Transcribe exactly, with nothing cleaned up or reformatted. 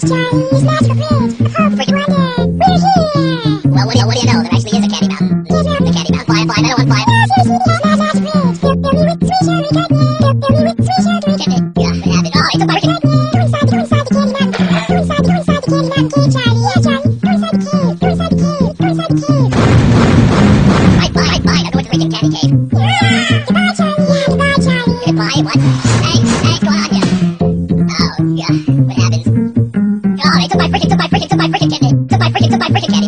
Charlie's magical bridge of hope and wonder. We're here! Well, what do you, what do you know? There actually is a candy mountain. Here's mountain. The candy mountain. Fly, fly, I don't want fly. Oh, seriously, the last magic bridge. Fill, fill me with sweet sugary goodness. Fill, fill me with sweet sugary Candy. Yeah, what happened? Oh, he took my freaking... Go inside, go inside the candy mountain. Go inside, go inside the candy mountain cave, Charlie. Yeah, Charlie. Go inside the cave. Go inside the cave. Go inside the cave. Fine, fine, fine. I'll go into the freaking candy cave. Yeah! Goodbye, Charlie. Yeah, goodbye, Charlie. Goodbye, what? Hey, hey, what's going on here? Oh, yeah, what happens? Oh, they took my freaking, took my freaking, took my freaking candy. Took my freaking, took my freaking candy.